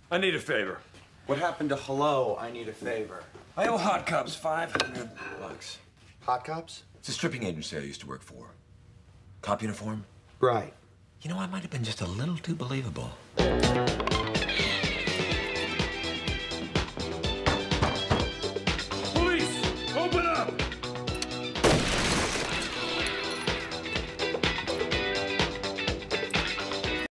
I need a favor. What happened to hello, I need a favor? I owe Hot Cops $500. Hot Cops? It's a stripping agency I used to work for. Cop uniform? Right. You know, I might have been just a little too believable.